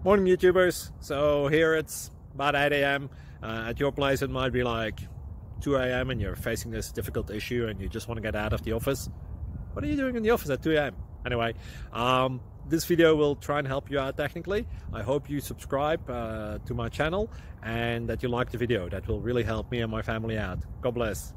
Morning YouTubers. So here it's about 8 a.m. At your place it might be like 2 a.m. and you're facing this difficult issue and you just want to get out of the office. What are you doing in the office at 2 a.m.? Anyway, this video will try and help you out technically. I hope you subscribe to my channel and that you like the video. That will really help me and my family out. God bless.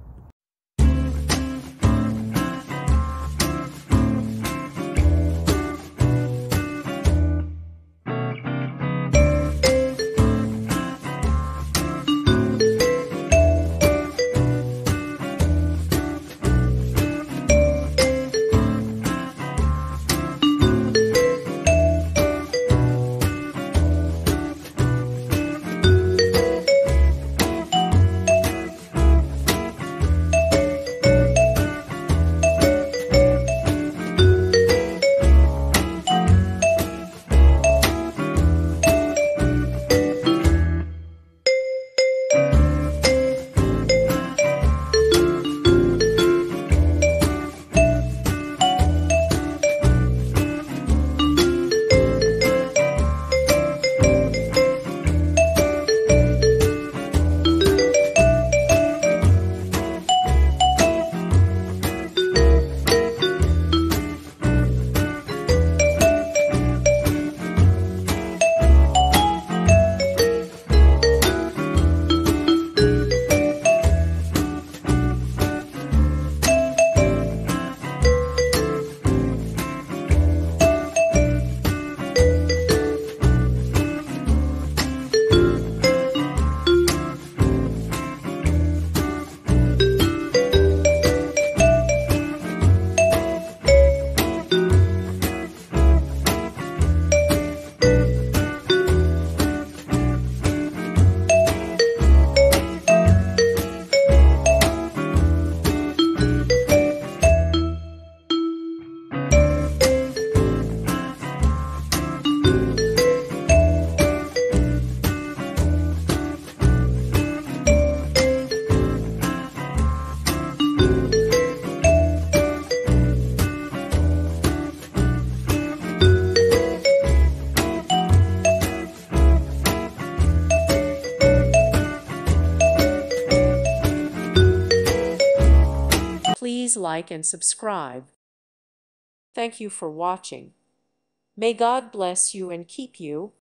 Please like and subscribe. Thank you for watching. May God bless you and keep you.